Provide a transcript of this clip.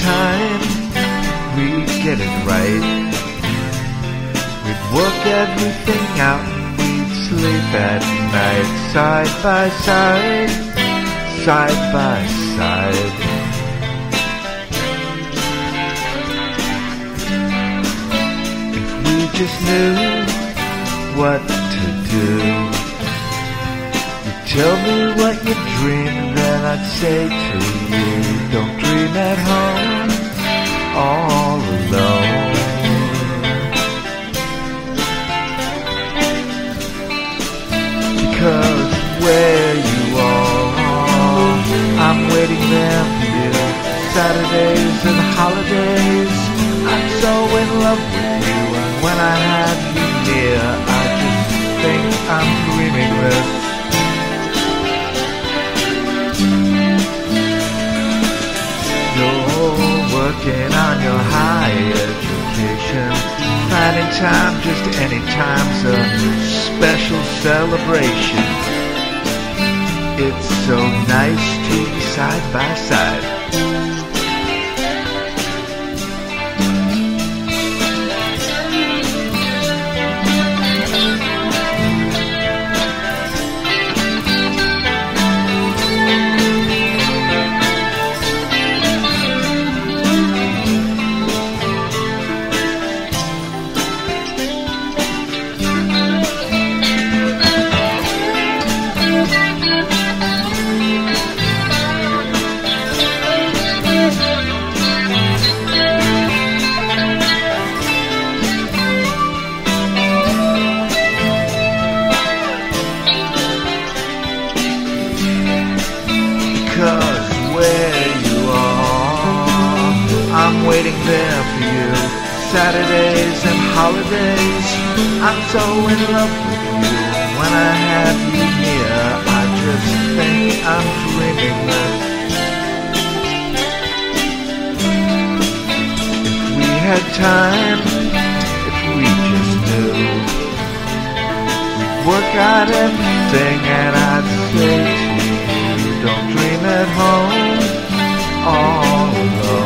time, we'd get it right. We'd work everything out and we'd sleep at night, side by side, side by side. If we just knew what to do, you'd tell me what you dreamed, then I'd say to you, don't dream at home all alone. Because where you are, I'm waiting there for you. Saturdays and holidays, I'm so in love with you. And when I have you near, I just think I'm dreaming this. You're working on your high education, finding time just any time's a special celebration. It's so nice to be side by side. Because where you are, I'm waiting there for you. Saturdays and holidays, I'm so in love with you. When I have you here, I just think I'm dreaming this. If we had time, if we just knew, we'd work out everything and I'd say to you, don't dream at home all alone.